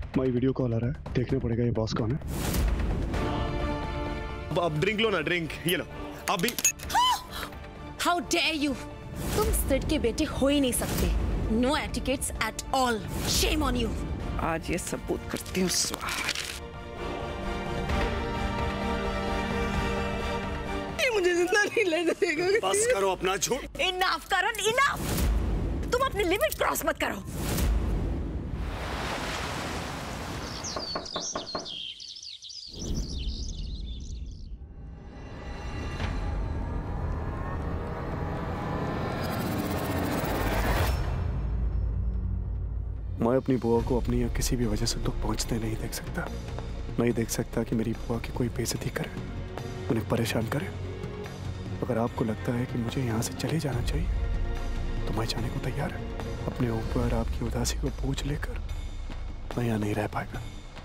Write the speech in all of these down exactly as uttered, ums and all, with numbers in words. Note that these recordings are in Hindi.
माई वीडियो कॉल आ रहा है, देखना पड़ेगा ये बॉस कौन है। अब ड्रिंक लो ना, ड्रिंक ये लो अभी। हाउ डेयर यू, तुम सिड के बेटे हो ही नहीं सकते। No etiquettes at all, shame on you. आज ये सबूत करती हूँ स्वाहा। ये मुझे जिंदा नहीं लेने देगा। बस करो अपना झूठ। Enough Karan, enough. तुम अपनी लिमिट क्रॉस मत करो। मैं अपनी बुआ को अपनी या किसी भी वजह से दुख पहुंचते नहीं देख सकता। नहीं देख सकता कि मेरी बुआ की कोई बेइज्जती करे, उन्हें परेशान करे। अगर आपको लगता है कि मुझे यहाँ से चले जाना चाहिए तो मैं जाने को तैयार है। अपने ऊपर आपकी उदासी को बोझ लेकर मैं यहाँ नहीं रह पाएगा।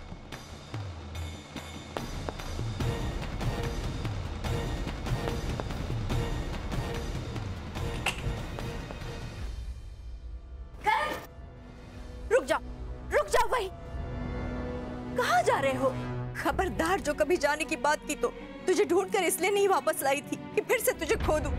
रुक जाओ, रुक जाओ भाई। कहाँ जा रहे हो? खबरदार, जो कभी जाने की बात की तो तुझे ढूंढकर इसलिए नहीं वापस लाई थी कि फिर से तुझे खो दूं।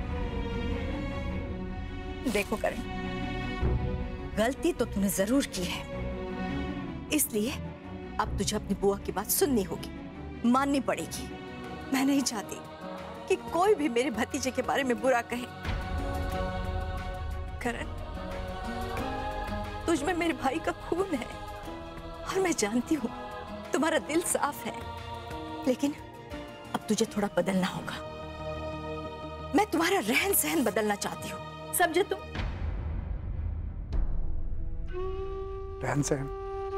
देखो करण, गलती तो तूने जरूर की है, इसलिए अब तुझे अपनी बुआ की बात सुननी होगी, माननी पड़ेगी। मैं नहीं चाहती कि कोई भी मेरे भतीजे के बारे में बुरा कहे। करण, तुझ में मेरे भाई का खून है और मैं जानती हूँ तुम्हारा दिल साफ है, लेकिन अब तुझे थोड़ा बदलना होगा। मैं तुम्हारा रहन सहन बदलना चाहती हूँ, समझे तुम? रहन सहन?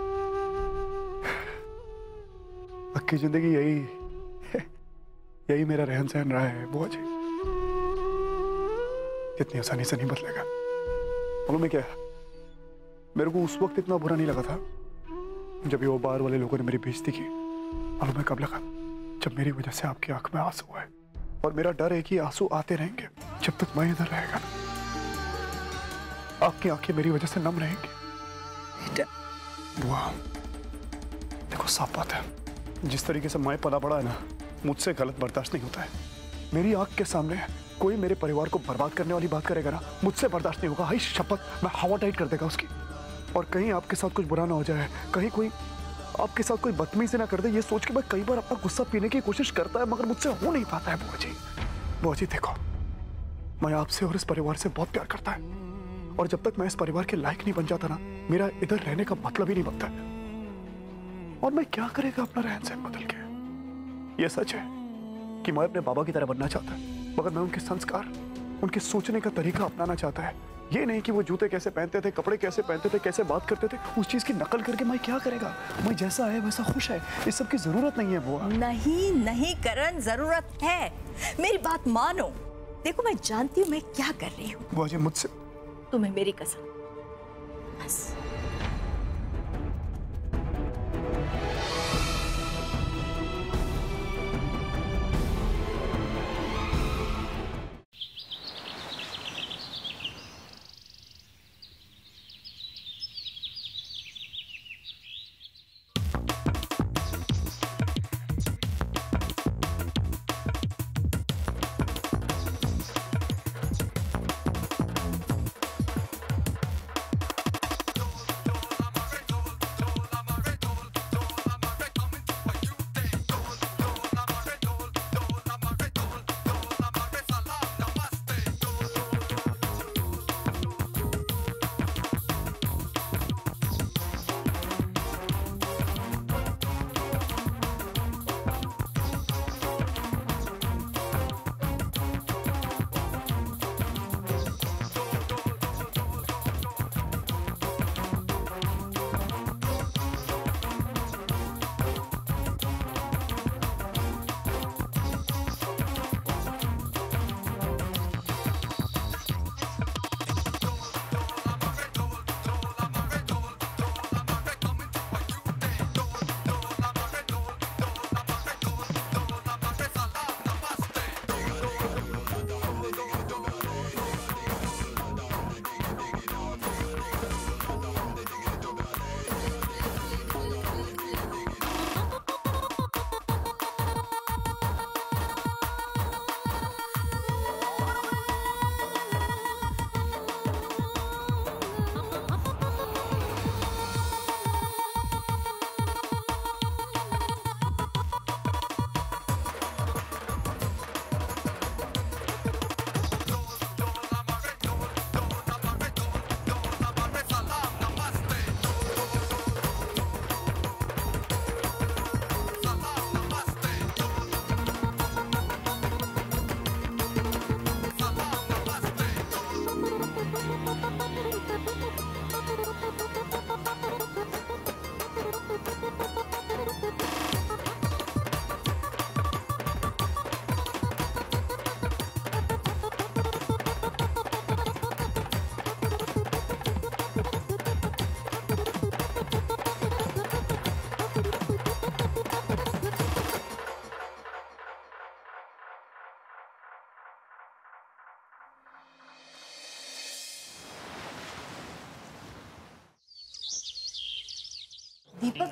पक्की जिंदगी यही यही मेरा रहन सहन रहा है बुआ जी। इतनी आसानी से नहीं बदलेगा। मालूम है क्या, मेरे को उस वक्त इतना बुरा नहीं लगा था जब ये वो बार वाले लोगों ने मेरी बेइज्जती की। मालूम है कब लगा? जब मेरी वजह से आपकी आंख में आंसू आए, और मेरा डर है कि आंसू आते रहेंगे जब तक मैं इधर रहेगा। आपकी आंखें मेरी वजह से नम रहेंगी। बुआ देखो, साफ बात है, जिस तरीके से मैं पला पड़ा है ना, मुझसे गलत बर्दाश्त नहीं होता है। मेरी आंख के सामने कोई मेरे परिवार को बर्बाद करने वाली बात करेगा ना, मुझसे बर्दाश्त नहीं होगा। हाय शपथ, मैं हवा टाइट कर देगा उसकी। और कहीं आपके साथ कुछ बुरा ना हो जाए, कहीं कोई आपके साथ कोई बदतमीजी ना कर दे, ये सोच के मैं कई बार अपना गुस्सा पीने की कोशिश करता है, मगर मुझसे हो नहीं पाता है। बुआ जी, बुआ जी देखो, मैं आपसे और इस परिवार से बहुत प्यार करता है, और जब तक मैं इस परिवार के लायक नहीं बन जाता ना, मेरा इधर रहने का मतलब ही नहीं बनता। और मैं क्या करेगा अपना रहन सहन बदल के? ये सच है कि मैं अपने बाबा की तरह बनना चाहता है, मगर मैं उनके संस्कार, उनके सोचने का तरीका अपनाना चाहता है। ये नहीं कि वो जूते कैसे पहनते थे, कपड़े कैसे पहनते थे, कैसे बात करते थे, उस चीज की नकल करके मैं क्या करेगा? मैं जैसा है वैसा खुश है, इस सब की जरूरत नहीं है बुआ। नहीं नहीं करण, जरूरत है। मेरी बात मानो। देखो, मैं जानती हूँ मैं क्या कर रही हूँ। बुआ जी मुझसे, तुम्हें मेरी कसम, बस।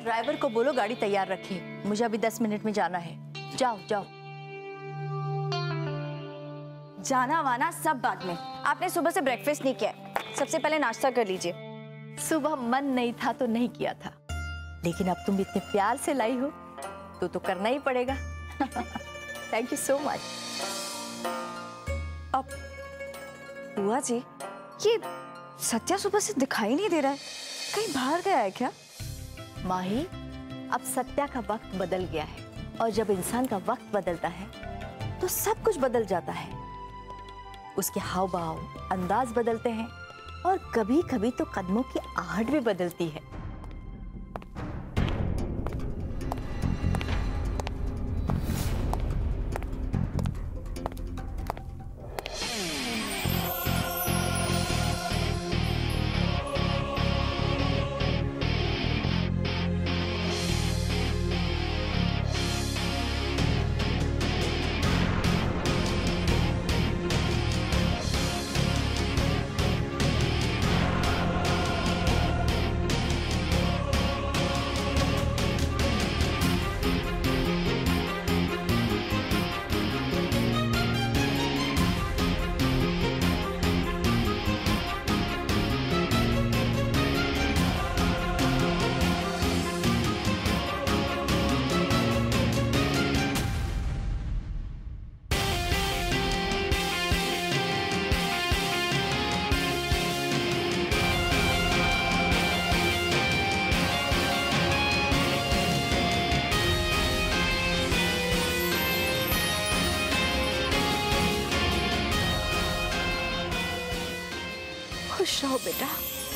ड्राइवर को बोलो गाड़ी तैयार रखे, मुझे अभी दस मिनट में जाना है। जाओ जाओ। जाना वाना सब बाद में, आपने सुबह से ब्रेकफास्ट नहीं किया, सबसे पहले नाश्ता कर लीजिए। सुबह मन नहीं था तो नहीं किया था, लेकिन अब तुम इतने प्यार से लाई हो तो तो करना ही पड़ेगा। Thank you so much. अब बुआ जी, ये सत्या सुबह से दिखाई नहीं दे रहा है, कहीं बाहर गया है क्या? माही, अब सत्या का वक्त बदल गया है, और जब इंसान का वक्त बदलता है तो सब कुछ बदल जाता है। उसके हाव भाव, अंदाज बदलते हैं, और कभी कभी तो कदमों की आहट भी बदलती है। खुश रहो बेटा।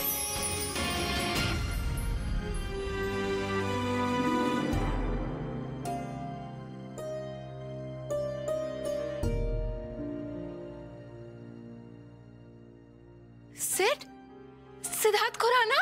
सेठ, सिद्धार्थ खुराना।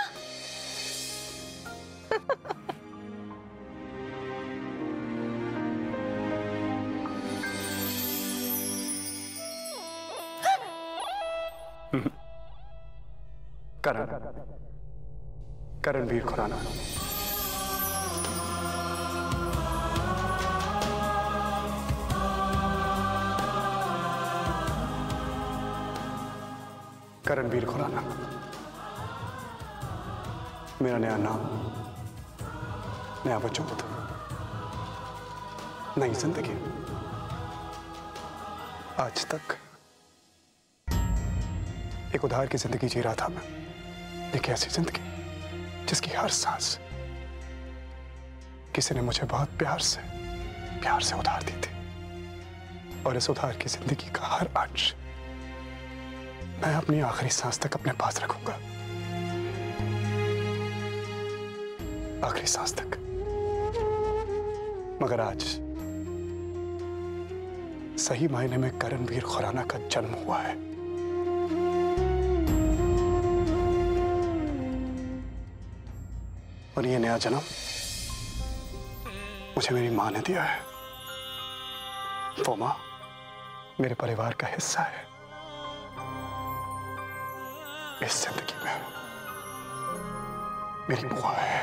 करण, करणवीर खुराना। करणवीर खुराना मेरा नया नाम, नया वजूद, नई जिंदगी। आज तक एक उधार की जिंदगी जी रहा था मैं, एक ऐसी जिंदगी जिसकी हर सांस किसी ने मुझे बहुत प्यार से प्यार से उधार दी थी, और इस उधार की जिंदगी का हर अंश मैं अपनी आखिरी सांस तक अपने पास रखूंगा, आखिरी सांस तक। मगर आज सही मायने में करणवीर खुराना का जन्म हुआ है। और ये नया जन्म मुझे मेरी मां ने दिया है। वो मां मेरे परिवार का हिस्सा है। इस जिंदगी में मेरी बुआ है।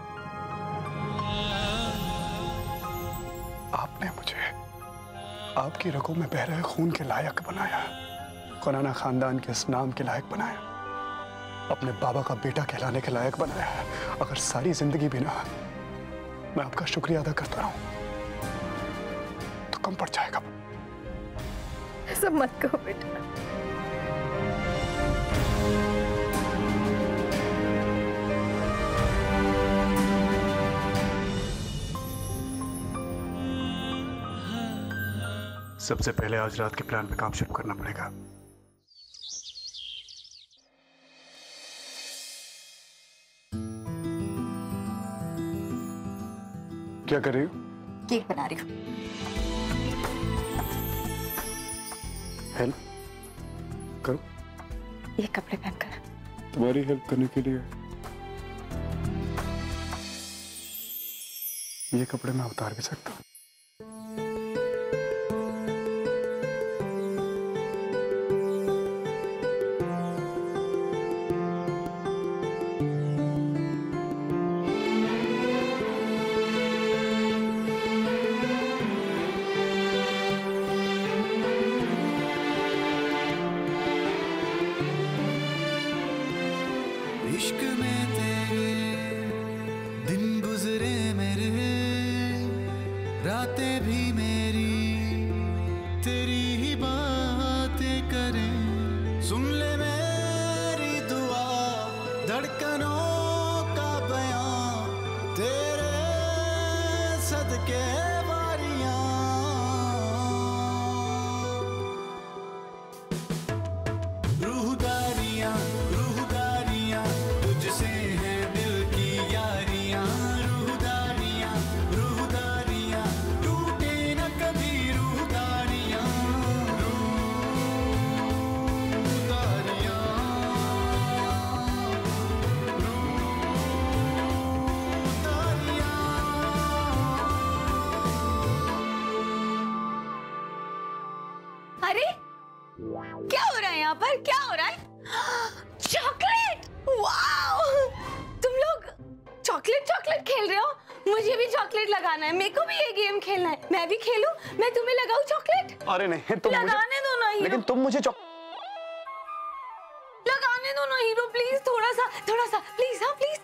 आपने मुझे आपकी रगों में बह रहे खून के लायक बनाया, खुराना खानदान के इस नाम के लायक बनाया, अपने बाबा का बेटा कहलाने के लायक बनाया है। अगर सारी जिंदगी भी ना मैं आपका शुक्रिया अदा करता रहूं तो कम पड़ जाएगा। ऐसा मत कहो बेटा। सबसे पहले आज रात के प्लान पे काम शुरू करना पड़ेगा। क्या कर रही हो? केक बना रही हूँ। हेल्प करो। ये कपड़े पहनकर। तुम्हारी हेल्प करने के लिए ये कपड़े मैं उतार भी सकता हूँ। इश्क में तेरे दिन गुजरे मेरे, रातें भी मेरी तेरी ही बातें करें। सुन ले मेरी दुआ, धड़कनों का बयां, तेरे सदके वारियां। रूहदारियां रूहदारियां तुझसे है दिल की यारियां। रूहदारियां रूहदारियां टूटे न कभी रूहदारियां। रूहदारियां अरे क्या हो रहा है यहाँ पर? क्या हो रहा है? चॉकलेट! वाओ! तुम लोग चॉकलेट चॉकलेट खेल रहे हो? मुझे भी चॉकलेट लगाना है। मेरे को भी ये गेम खेलना है। मैं भी खेलूं? मैं तुम्हें लगाऊं चॉकलेट? अरे नहीं, तुम मुझे लगाने दो ना हीरो। लेकिन तुम मुझे चॉक लगाने दो ना हीरो, प्लीज। थोड़ा सा थोड़ा सा प्लीज। हाँ प्लीज।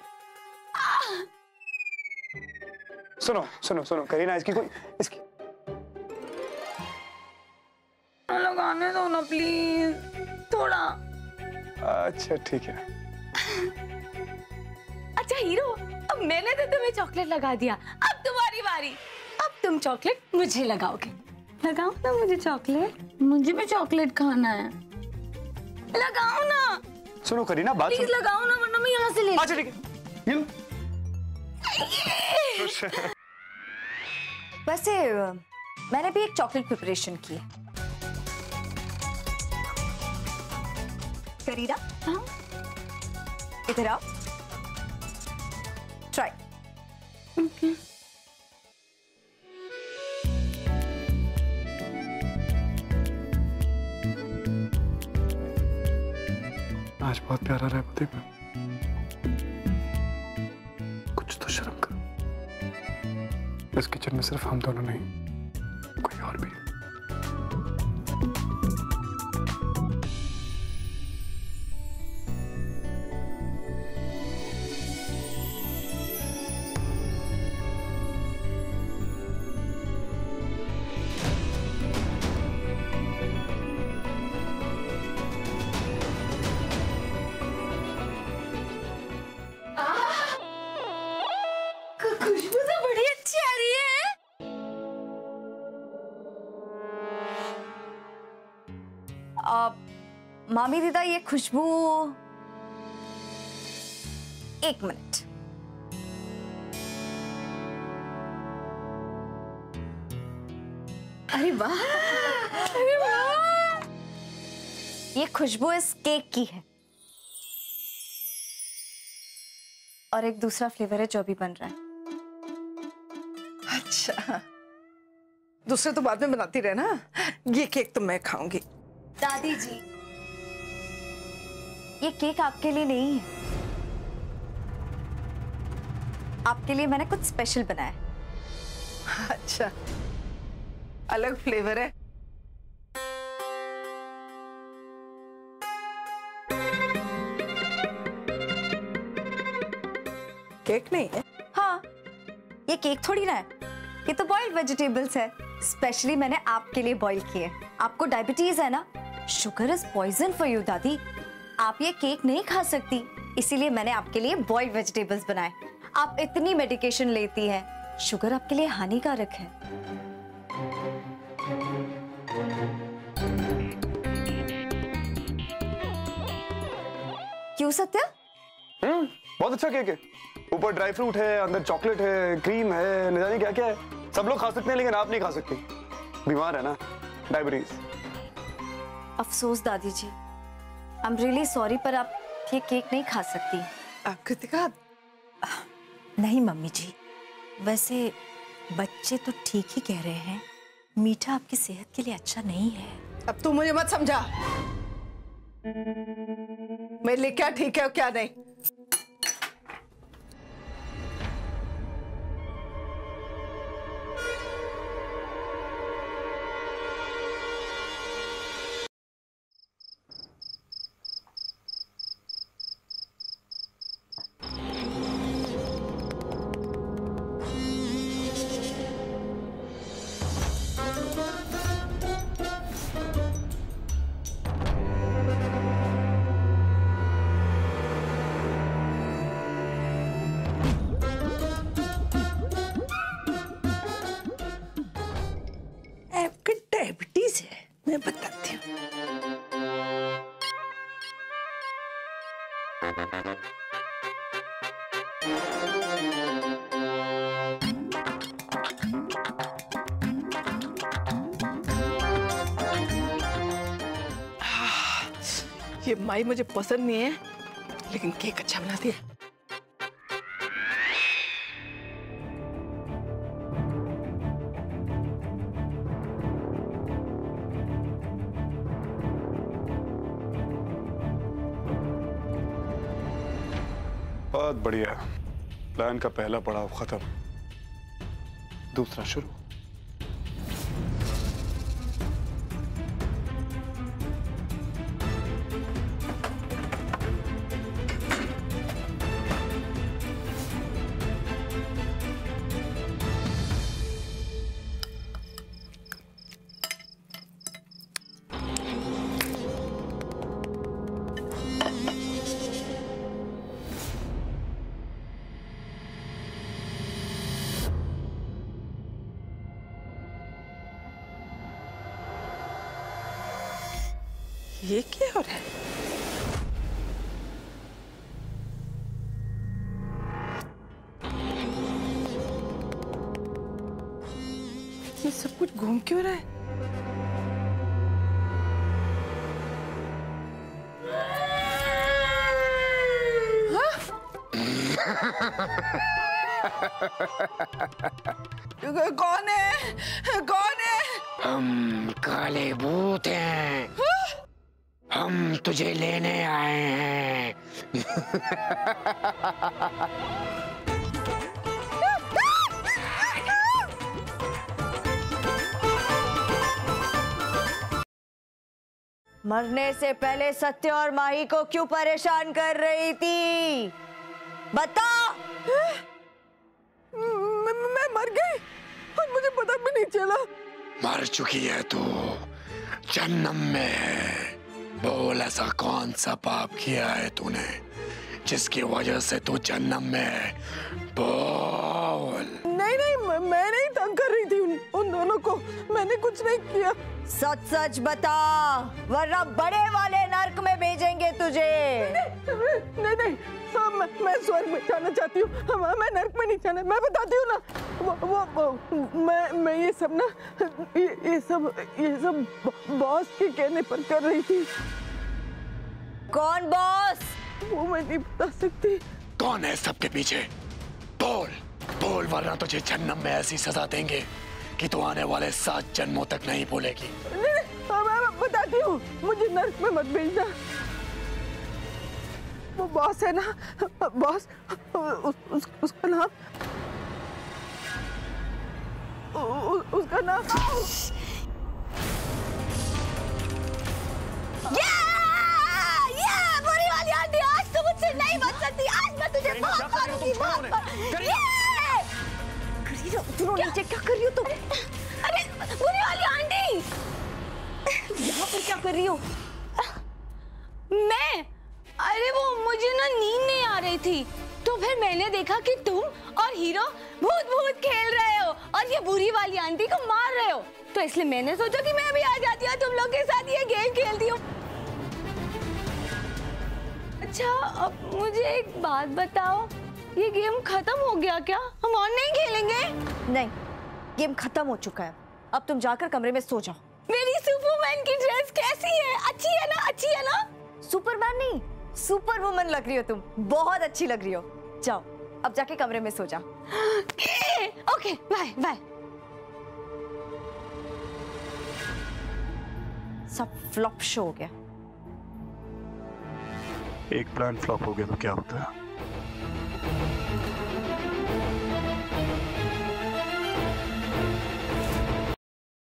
सुनो सुनो सुनो करीना, इसकी कोई इसकी लगाने दो ना प्लीज, थोड़ा। अच्छा ठीक है। अच्छा हीरो, अब मैंने तो तुम्हें चॉकलेट लगा दिया, अब तुम्हारी बारी। अब तुम चॉकलेट मुझे लगाओगे। लगाओ ना मुझे चॉकलेट, मुझे भी चॉकलेट खाना है। लगाओ ना सुनो करीना, बात प्लीज, लगाओ ना वरना मैं यहाँ से ले। अच्छा ठीक है, ये लो। वैसे मैंने भी एक चॉकलेट प्रिपरेशन की है। करीना, हाँ? इधर आओ, ट्राई। ओके। आज बहुत प्यारा रहा है प्रदीप। कुछ तो शर्म कर। इस किचन में सिर्फ हम दोनों नहीं, कोई और भी। खुशबू तो बड़ी अच्छी आ रही है। आ, मामी दीदा, ये खुशबू, एक मिनट। अरे वाह, अरे वाह। ये खुशबू इस केक की है और एक दूसरा फ्लेवर है जो अभी बन रहा है। अच्छा, दूसरे तो बाद में बनाती रहे ना, ये केक तो मैं खाऊंगी। दादी जी, ये केक आपके लिए नहीं है, आपके लिए मैंने कुछ स्पेशल बनाया। अच्छा, अलग फ्लेवर है। केक नहीं है? हाँ, ये केक थोड़ी ना है, ये तो बॉइल्ड वेजिटेबल्स है, स्पेशली मैंने आपके लिए बॉईल किए। आपको डायबिटीज है ना, sugar is poison for you दादी, आप ये केक नहीं खा सकती, इसीलिए मैंने आपके लिए बॉइल्ड वेजिटेबल्स बनाए। आप इतनी मेडिकेशन लेती हैं, शुगर आपके लिए हानिकारक है। क्यों सत्या? हम्म, बहुत अच्छा केक है। ऊपर ड्राई फ्रूट है, अंदर चॉकलेट है, क्रीम है, न जाने क्या क्या है। सब लोग खा सकते हैं लेकिन आप नहीं खा सकती, बीमार है ना, डायबिटीज। अफसोस दादी जी, आई एम रियली सॉरी, पर आप ये केक नहीं खा सकती। कृतिका, नहीं मम्मी जी, वैसे बच्चे तो ठीक ही कह रहे हैं, मीठा आपकी सेहत के लिए अच्छा नहीं है। अब तू मुझे मत समझा, मेरे लिए क्या ठीक है और क्या नहीं। ये माई मुझे पसंद नहीं है, लेकिन केक अच्छा बनाती है। बहुत बढ़िया। प्लान का पहला पड़ाव खत्म, दूसरा शुरू। ये क्या हो रहा है? ये सब कुछ घूम क्यों रहा है? हाँ? कौन है? कौन है? हम काले भूत हैं। हम तुझे लेने आए हैं। मरने से पहले सत्य और माही को क्यों परेशान कर रही थी? बता। मैं, मैं मर गई और मुझे पता भी नहीं चला। मर चुकी है तू, जन्म में है। बोल, ऐसा कौन सा पाप किया है तूने जिसकी वजह से तू जन्म में है? बोल। नहीं नहीं, मैं, मैं नहीं तंग कर रही थी उन, उन दोनों को। मैंने कुछ नहीं किया। सच सच बता, वरना बड़े वाले नर्क में भेजेंगे तुझे। नहीं नहीं, नहीं हाँ, मैं, मैं स्वर्ग में जाना चाहती हूँ। हाँ, मैं नर्क में नहीं जाना। मैं बताती हूँ ना, वो, वो, वो मैं मैं ये सब ना ये, ये सब ये सब बॉस के कहने पर कर रही थी। कौन बॉस? वो मैं नहीं बता सकती। कौन है सबके पीछे? बोल बोल, वरना तुझे जन्म में ऐसी सजा देंगे कि तू आने वाले सात जन्मों तक नहीं भूलेगी। नहीं नहीं, हाँ, मैं बताती हूँ। मुझे नर्क में मत भेजना। वो बॉस है ना, बॉस, उस, उस, उसका नाम उ, उ, उसका नाम ये ये बुरी वाली आंटी, आज तो मुझसे नहीं बच सकती। आज मैं तुझे बहुत मारूंगी, बहुत मारूंगी। सुनो नीचे, क्या कर रही हो तुम? अरे बुरी वाली आंटी, यहाँ पर क्या कर रही हो? मैं अरे वो मुझे ना नींद नहीं आ रही थी, तो फिर मैंने देखा कि तुम और हीरो भूत भूत खेल रहे हो और ये बुरी वाली आंटी को मार रहे हो, तो इसलिए मैंने सोचा कि मैं भी आ जाती हूँ, तुम लोग के साथ ये गेम खेलती हूँ। अच्छा, अब मुझे एक बात बताओ, ये गेम खत्म हो गया क्या? हम और नहीं खेलेंगे? नहीं, गेम खत्म हो चुका है। अब तुम जाकर कमरे में सो जाओ। मेरी सुपरमैन की ड्रेस कैसी है? अच्छी है ना? अच्छी है ना? सुपरमैन नहीं, सुपर वुमन लग रही हो तुम। बहुत अच्छी लग रही हो। जाओ, अब जाके कमरे में सो जाओ। Okay, bye bye. सब फ्लॉप शो हो गया। एक प्लान फ्लॉप हो गया तो क्या होता है?